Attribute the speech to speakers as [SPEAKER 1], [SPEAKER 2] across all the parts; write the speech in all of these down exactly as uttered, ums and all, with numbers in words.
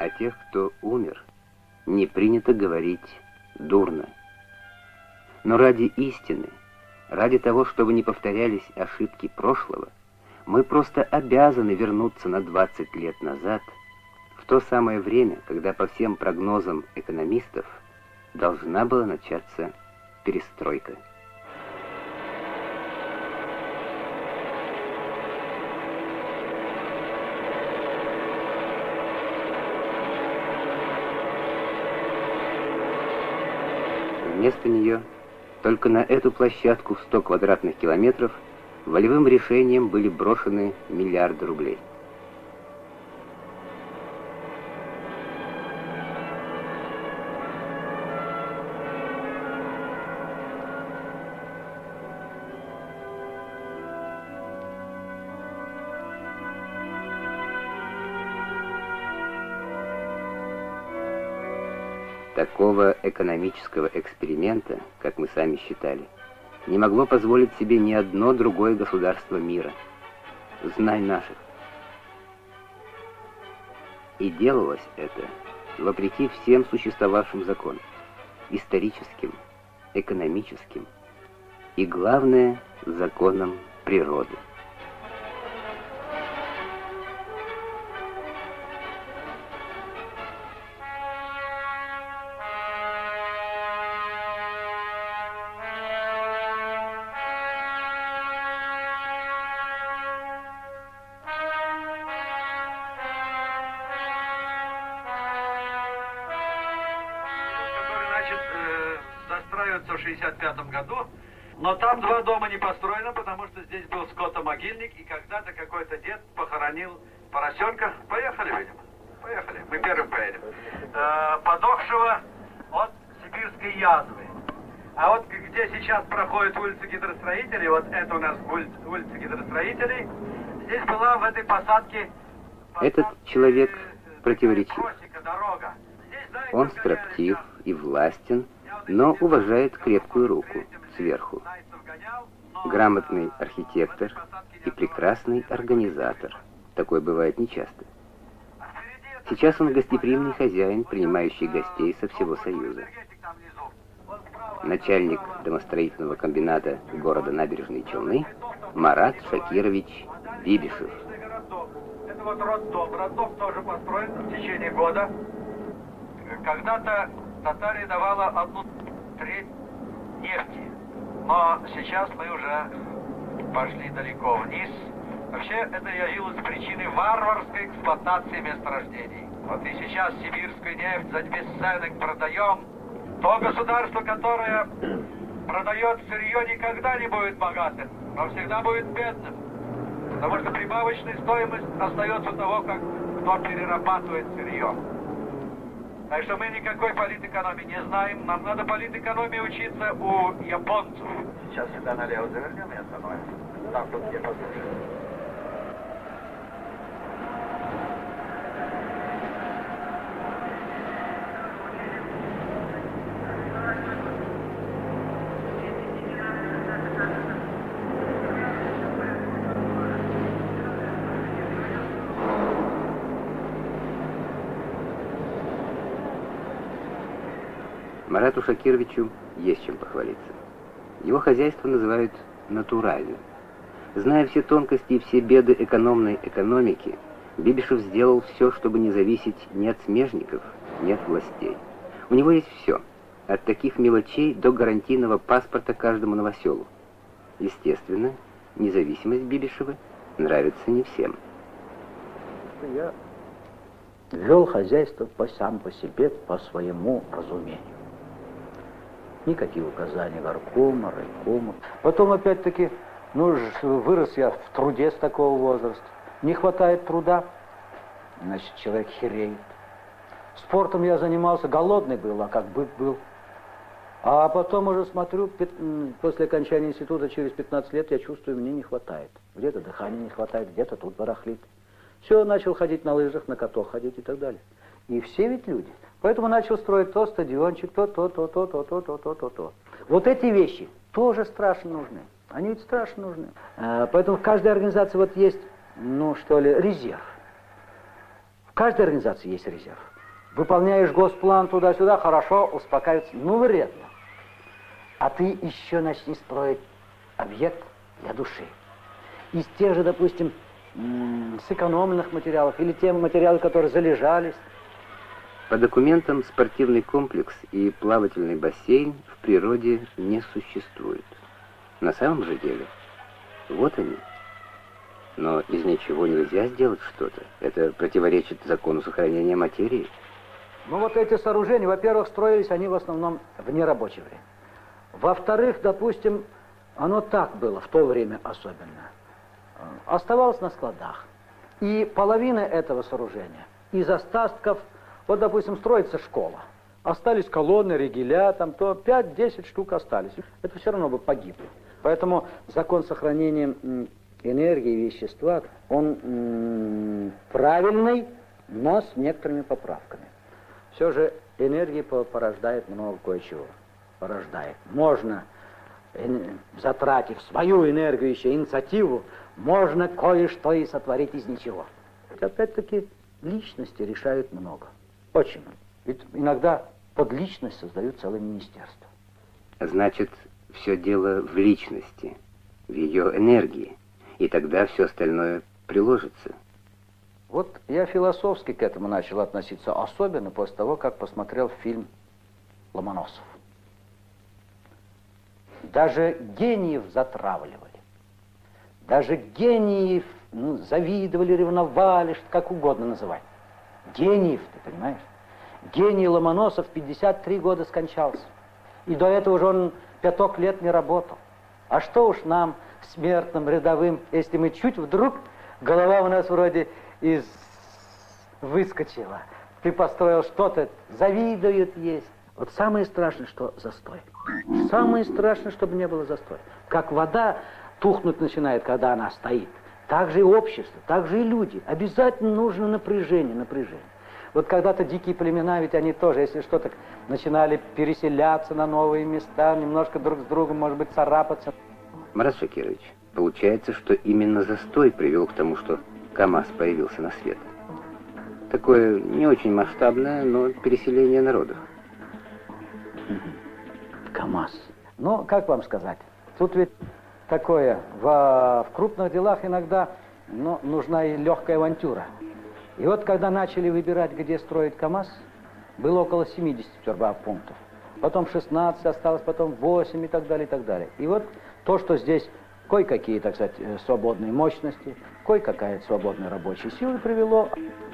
[SPEAKER 1] о тех, кто умер, не принято говорить дурно. Но ради истины, ради того, чтобы не повторялись ошибки прошлого, мы просто обязаны вернуться на двадцать лет назад, в то самое время, когда по всем прогнозам экономистов должна была начаться перестройка. Вместо нее только на эту площадку в сто квадратных километров волевым решением были брошены миллиарды рублей. Такого экономического эксперимента, как мы сами считали, не могло позволить себе ни одно другое государство мира. Знай наших. И делалось это вопреки всем существовавшим законам, историческим, экономическим и, главное, законам природы.
[SPEAKER 2] В шестьдесят пятом году, но там два дома не построено, потому что здесь был скотомогильник, и когда-то какой-то дед похоронил поросенка. Поехали, видимо. Поехали. Мы первым поедем. Э, подохшего от сибирской язвы. А вот где сейчас проходит улица гидростроителей, вот это у нас улица, улица гидростроителей, здесь была в этой посадке... посадке
[SPEAKER 1] Этот человек противоречив.
[SPEAKER 2] Просека, дорога. Здесь, знаете,
[SPEAKER 1] Он строптив и властен, но уважает крепкую руку сверху. Грамотный архитектор и прекрасный организатор. Такое бывает нечасто. Сейчас он гостеприимный хозяин, принимающий гостей со всего Союза. Начальник домостроительного комбината города Набережные Челны Марат Шакирович Бибишев.
[SPEAKER 2] Это вот роддом. Роддом тоже построен в течение года. Когда-то Татария давала одну треть нефти, но сейчас мы уже пошли далеко вниз. Вообще это явилось причиной варварской эксплуатации месторождений. Вот и сейчас сибирскую нефть за бесценок продаем. То государство, которое продает сырье, никогда не будет богатым, но всегда будет бедным. Потому что прибавочная стоимость остается у того, как кто перерабатывает сырье. Так что мы никакой политэкономии не знаем. Нам надо политэкономии учиться у японцев. Сейчас сюда налево завернем и остановимся. Там тут где послушаем.
[SPEAKER 1] Марату Шакировичу есть чем похвалиться. Его хозяйство называют натуральным. Зная все тонкости и все беды экономной экономики, Бибишев сделал все, чтобы не зависеть ни от смежников, ни от властей. У него есть все, от таких мелочей до гарантийного паспорта каждому новоселу. Естественно, независимость Бибишева нравится не всем.
[SPEAKER 3] Я вел хозяйство по, сам по себе, по своему разумению. Никакие указания горкома, райкома. Потом, опять-таки, ну, вырос я в труде с такого возраста. Не хватает труда, значит, человек хереет. Спортом я занимался, голодный был, а как бык был. А потом уже смотрю, после окончания института, через пятнадцать лет, я чувствую, мне не хватает. Где-то дыхания не хватает, где-то тут барахлит. Все, начал ходить на лыжах, на каток ходить и так далее. И все ведь люди. Поэтому начал строить то стадиончик, то, то, то, то, то, то, то, то, то, то. Вот эти вещи тоже страшно нужны. Они ведь страшно нужны. А, поэтому в каждой организации вот есть, ну что ли, резерв. В каждой организации есть резерв. выполняешь госплан туда-сюда, хорошо, успокаивается, ну вредно. А ты еще начни строить объект для души. Из тех же, допустим, сэкономленных материалов или те материалы, которые залежались.
[SPEAKER 1] По документам, спортивный комплекс и плавательный бассейн в природе не существуют. На самом же деле, вот они. Но из ничего нельзя сделать что-то. Это противоречит закону сохранения материи.
[SPEAKER 3] Ну вот эти сооружения, во-первых, строились они в основном в нерабочее время. Во-вторых, допустим, оно так было в то время особенно. Оставалось на складах. И половина этого сооружения из остатков, вот, допустим, строится школа. Остались колонны, ригеля, там то пять-десять штук остались. Это все равно бы погибло. Поэтому закон сохранения энергии и вещества, он м, правильный, но с некоторыми поправками. Все же энергия порождает много кое-чего. Порождает. Можно, затратив свою энергию, еще инициативу, можно кое-что и сотворить из ничего. Опять-таки, личности решают много. Очень много. Ведь иногда под личность создают целое министерство.
[SPEAKER 1] Значит, все дело в личности, в ее энергии. И тогда все остальное приложится.
[SPEAKER 3] Вот я философски к этому начал относиться, особенно после того, как посмотрел фильм «Ломоносов». Даже гениев затравливали. Даже гениев ну, завидовали, ревновали, как угодно называть. Гениев, ты понимаешь? Гений Ломоносов в пятьдесят три года скончался. И до этого уже он пяток лет не работал. А что уж нам, смертным, рядовым, если мы чуть вдруг, голова у нас вроде из выскочила. Ты построил что-то, завидуют есть. Вот самое страшное, что застой. Самое страшное, чтобы не было застоя. Как вода тухнуть начинает, когда она стоит. Так же и общество, так же и люди. Обязательно нужно напряжение, напряжение. Вот когда-то дикие племена, ведь они тоже, если что-то, начинали переселяться на новые места, немножко друг с другом, может быть, царапаться.
[SPEAKER 1] Марат Шакирович, получается, что именно застой привел к тому, что КамАЗ появился на свет. Такое не очень масштабное, но переселение народов.
[SPEAKER 3] КамАЗ. Ну, как вам сказать? Тут ведь такое, в, в крупных делах иногда ну, нужна и легкая авантюра. И вот когда начали выбирать, где строить КамАЗ, было около семидесяти турбопунктов. Потом шестнадцать осталось, потом восемь и так далее, и так далее. И вот то, что здесь кое-какие, так сказать, свободные мощности, кое-какая свободная рабочая сила привело.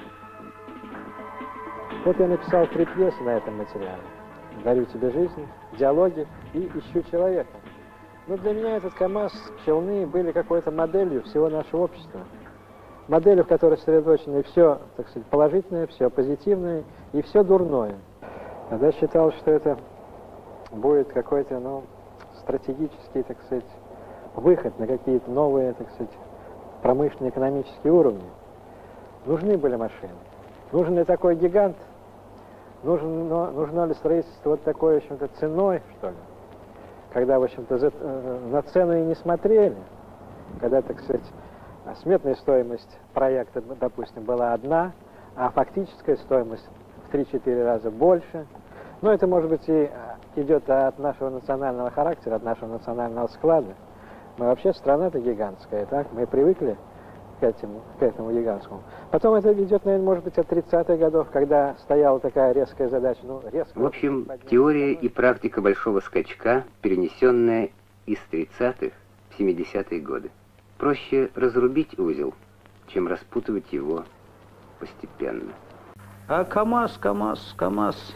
[SPEAKER 4] Вот я написал три пьесы на этом материале. «Дарю тебе жизнь», «Диалоги» и «Ищу человека». Но для меня этот КамАЗ, челны были какой-то моделью всего нашего общества. Моделью, в которой сосредоточено все, так сказать, положительное, все позитивное и все дурное. Тогда считал, что это будет какой-то, ну, стратегический, так сказать, выход на какие-то новые, так сказать, промышленные, экономические уровни. Нужны были машины. Нужен ли такой гигант? Нужно, нужно ли строительство вот такой, в общем-то, ценой, что ли? Когда, в общем-то, на цену и не смотрели, когда, так сказать, сметная стоимость проекта, допустим, была одна, а фактическая стоимость в три-четыре раза больше. Но это, может быть, и идет от нашего национального характера, от нашего национального склада. Мы вообще страна-то гигантская, так? Мы привыкли к этому, к этому гигантскому. Потом это идет, наверное, может быть, от тридцатых годов, когда стояла такая резкая задача. Ну, резкая,
[SPEAKER 1] в общем, теория и практика большого скачка, перенесенная из тридцатых в семидесятые годы. Проще разрубить узел, чем распутывать его постепенно.
[SPEAKER 3] А КамАЗ, КамАЗ, КамАЗ,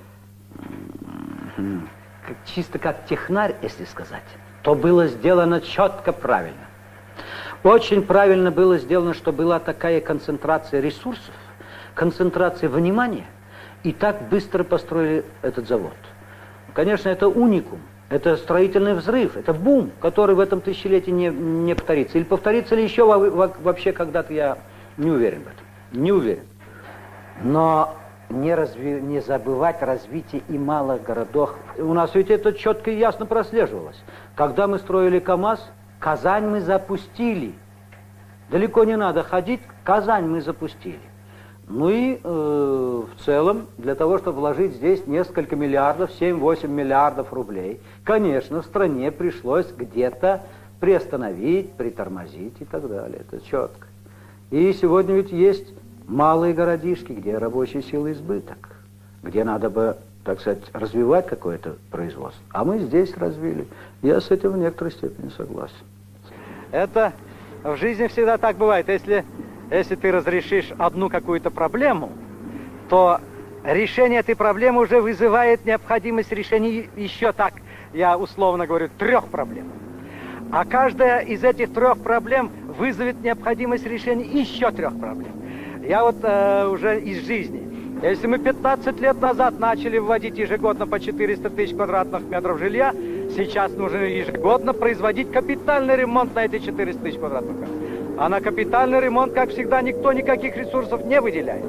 [SPEAKER 3] как, чисто как технарь, если сказать, то было сделано четко правильно. Очень правильно было сделано, что была такая концентрация ресурсов, концентрация внимания, и так быстро построили этот завод. Конечно, это уникум, это строительный взрыв, это бум, который в этом тысячелетии не, не повторится. Или повторится ли еще вообще когда-то, я не уверен в этом, не уверен. Но не, разви, не забывать развитие и малых городов. У нас ведь это четко и ясно прослеживалось. Когда мы строили КамАЗ, Казань мы запустили. Далеко не надо ходить, Казань мы запустили. Ну и э, в целом, для того, чтобы вложить здесь несколько миллиардов, семь-восемь миллиардов рублей, конечно, в стране пришлось где-то приостановить, притормозить и так далее. Это четко. И сегодня ведь есть малые городишки, где рабочей силы избыток, где надо бы, так сказать, развивать какое-то производство. А мы здесь развили. Я с этим в некоторой степени согласен.
[SPEAKER 5] Это в жизни всегда так бывает. Если, если ты разрешишь одну какую-то проблему, то решение этой проблемы уже вызывает необходимость решения еще так, я условно говорю, трех проблем. А каждая из этих трех проблем вызовет необходимость решения еще трех проблем. Я вот э, уже из жизни. Если мы пятнадцать лет назад начали вводить ежегодно по четыреста тысяч квадратных метров жилья, сейчас нужно ежегодно производить капитальный ремонт на эти четыреста тысяч квадратных метров. А на капитальный ремонт, как всегда, никто никаких ресурсов не выделяет.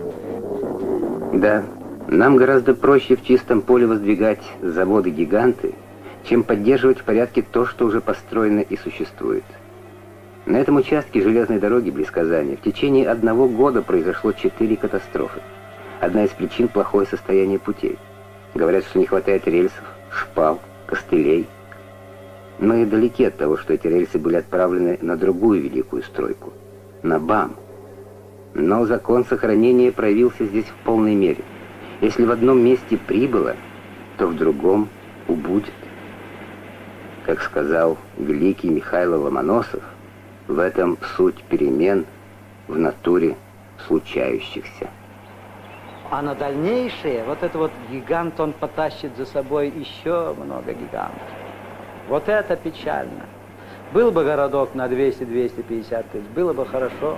[SPEAKER 1] Да, нам гораздо проще в чистом поле воздвигать заводы-гиганты, чем поддерживать в порядке то, что уже построено и существует. На этом участке железной дороги близ Казани в течение одного года произошло четыре катастрофы. Одна из причин – плохое состояние путей. Говорят, что не хватает рельсов, шпал, костылей. Мы далеки от того, что эти рельсы были отправлены на другую великую стройку – на БАМ. Но закон сохранения проявился здесь в полной мере. Если в одном месте прибыло, то в другом убудет. Как сказал великий Михаил Ломоносов, в этом суть перемен в натуре случающихся.
[SPEAKER 3] А на дальнейшее, вот этот вот гигант, он потащит за собой еще много гигантов. Вот это печально. Был бы городок на двести-двести пятьдесят тысяч, было бы хорошо.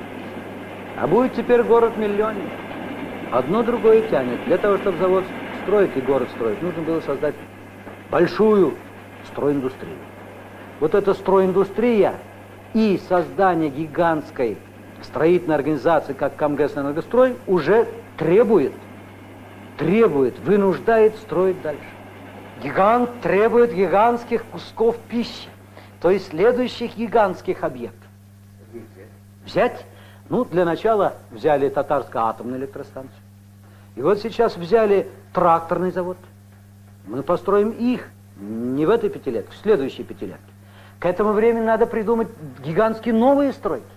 [SPEAKER 3] А будет теперь город-миллионник. Одно другое тянет. Для того, чтобы завод строить и город строить, нужно было создать большую стройиндустрию. Вот эта стройиндустрия и создание гигантской строительной организации, как КамГЭС-Энергострой, уже требует, требует, вынуждает строить дальше. Гигант требует гигантских кусков пищи, то есть следующих гигантских объектов. Взять? Ну, для начала взяли Татарскую атомную электростанцию. И вот сейчас взяли тракторный завод. Мы построим их не в этой пятилетке, в следующей пятилетке. К этому времени надо придумать гигантские новые стройки.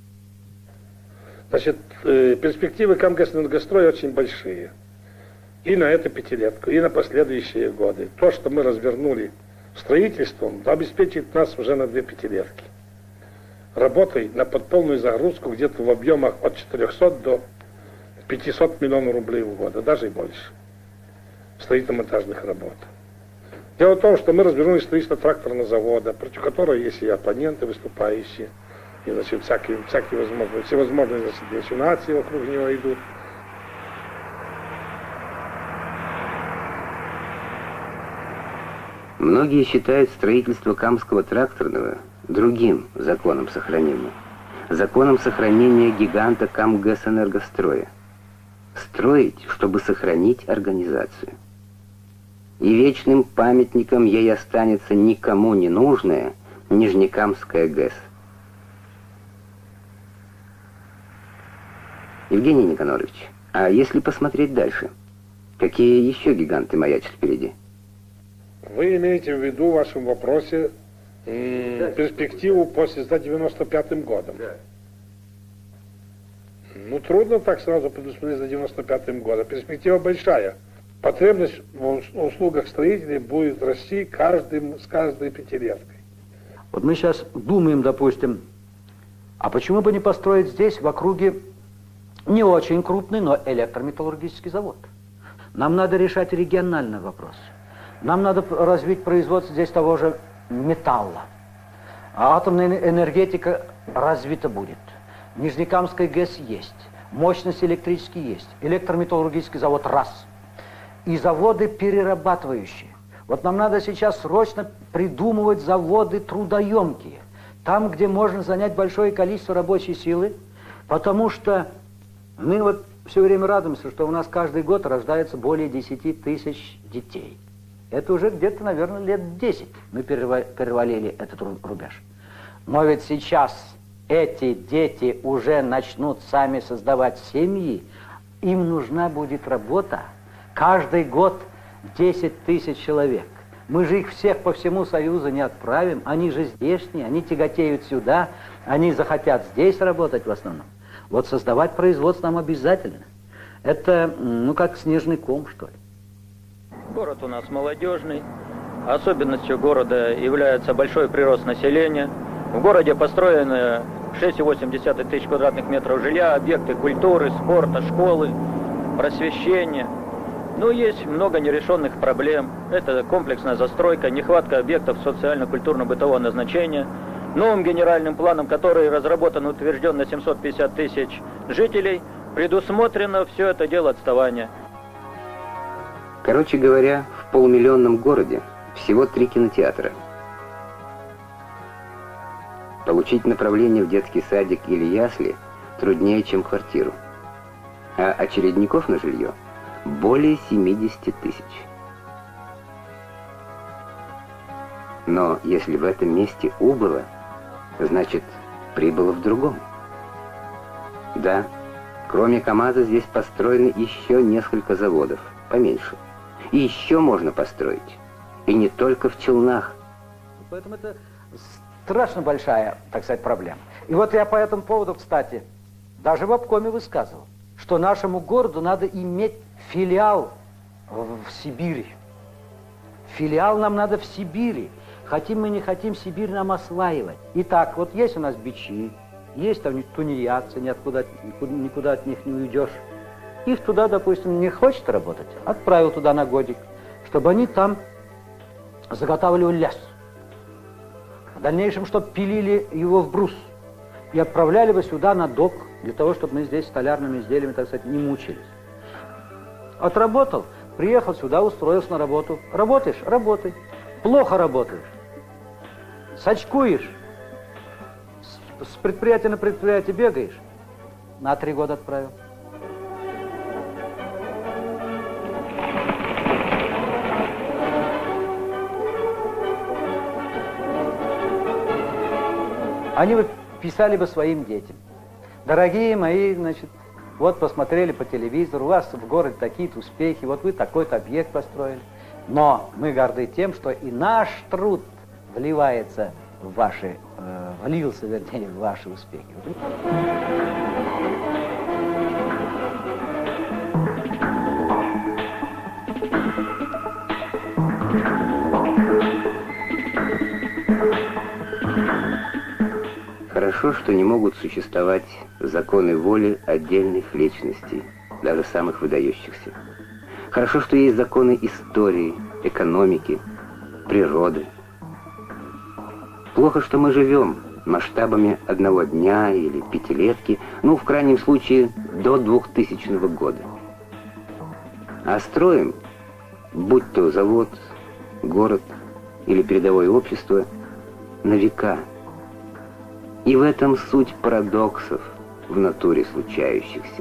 [SPEAKER 6] Значит, перспективы КамГЭС-Энергостроя очень большие. И на эту пятилетку, и на последующие годы. То, что мы развернули строительством, обеспечит нас уже на две пятилетки. Работой на подполную загрузку где-то в объемах от четырехсот до пятисот миллионов рублей в год, а даже и больше. Строительно-монтажных работ. Дело в том, что мы развернули строительство тракторного завода, против которого есть и оппоненты, выступающие, и, значит, всякие, всякие возможные, всевозможные, значит, инсинуации вокруг него идут.
[SPEAKER 1] Многие считают строительство Камского тракторного другим законом сохранения. Законом сохранения гиганта КамГЭС-Энергостроя. Строить, чтобы сохранить организацию. И вечным памятником ей останется никому не нужная Нижнекамская ГЭС. Евгений Никонорович, а если посмотреть дальше, какие еще гиганты маячат впереди?
[SPEAKER 6] Вы имеете в виду в вашем вопросе м, перспективу после за девяносто пятым годом? Да. Ну, трудно так сразу предусмотреть за девяносто пятым годом. Перспектива большая. Потребность в услугах строителей будет расти каждым, с каждой пятилеткой.
[SPEAKER 3] Вот мы сейчас думаем, допустим, а почему бы не построить здесь, в округе, не очень крупный, но электрометаллургический завод? Нам надо решать региональный вопрос. Нам надо развить производство здесь того же металла. А атомная энергетика развита будет. Нижнекамская ГЭС есть. Мощность электрические есть. Электрометаллургический завод раз. И заводы перерабатывающие. Вот нам надо сейчас срочно придумывать заводы трудоемкие. Там, где можно занять большое количество рабочей силы. Потому что мы вот все время радуемся, что у нас каждый год рождается более десяти тысяч детей. Это уже где-то, наверное, лет десять мы перевалили этот рубеж. Но ведь сейчас эти дети уже начнут сами создавать семьи, им нужна будет работа. Каждый год десять тысяч человек. Мы же их всех по всему Союзу не отправим. Они же здешние, они тяготеют сюда, они захотят здесь работать в основном. Вот создавать производство нам обязательно. Это, ну, как снежный ком, что ли.
[SPEAKER 7] Город у нас молодежный. Особенностью города является большой прирост населения. В городе построено шесть целых восемь десятых тысяч квадратных метров жилья, объекты культуры, спорта, школы, просвещения. Но есть много нерешенных проблем. Это комплексная застройка, нехватка объектов социально-культурно-бытового назначения. Новым генеральным планом, который разработан и утвержден на семьсот пятьдесят тысяч жителей, предусмотрено все это дело отставания.
[SPEAKER 1] Короче говоря, в полумиллионном городе всего три кинотеатра. Получить направление в детский садик или ясли труднее, чем квартиру. А очередников на жилье более семидесяти тысяч. Но если в этом месте убыло, значит, прибыло в другом. Да, кроме КамАЗа здесь построены еще несколько заводов, поменьше. И еще можно построить. И не только в Челнах.
[SPEAKER 3] Поэтому это страшно большая, так сказать, проблема. И вот я по этому поводу, кстати, даже в обкоме высказывал, что нашему городу надо иметь филиал в Сибири. Филиал нам надо в Сибири. Хотим мы, не хотим, Сибирь нам осваивать. Итак, вот есть у нас бичи, есть там тунеядцы, никуда, никуда от них не уйдешь. Их туда, допустим, не хочет работать, отправил туда на годик, чтобы они там заготавливали лес. В дальнейшем, чтобы пилили его в брус. И отправляли бы сюда на док, для того, чтобы мы здесь столярными изделиями, так сказать, не мучились. Отработал, приехал сюда, устроился на работу. Работаешь? Работай. Плохо работаешь. Сачкуешь. С предприятия на предприятие бегаешь. На три года отправил. Они бы писали бы своим детям. Дорогие мои, значит, вот посмотрели по телевизору, у вас в городе такие-то успехи, вот вы такой-то объект построили. Но мы горды тем, что и наш труд вливается в ваши, э, влился, вернее, в ваши успехи.
[SPEAKER 1] Хорошо, что не могут существовать законы воли отдельных личностей, даже самых выдающихся. Хорошо, что есть законы истории, экономики, природы. Плохо, что мы живем масштабами одного дня или пятилетки, ну, в крайнем случае, до двухтысячного года. А строим, будь то завод, город или передовое общество, на века. И в этом суть парадоксов в натуре случающихся.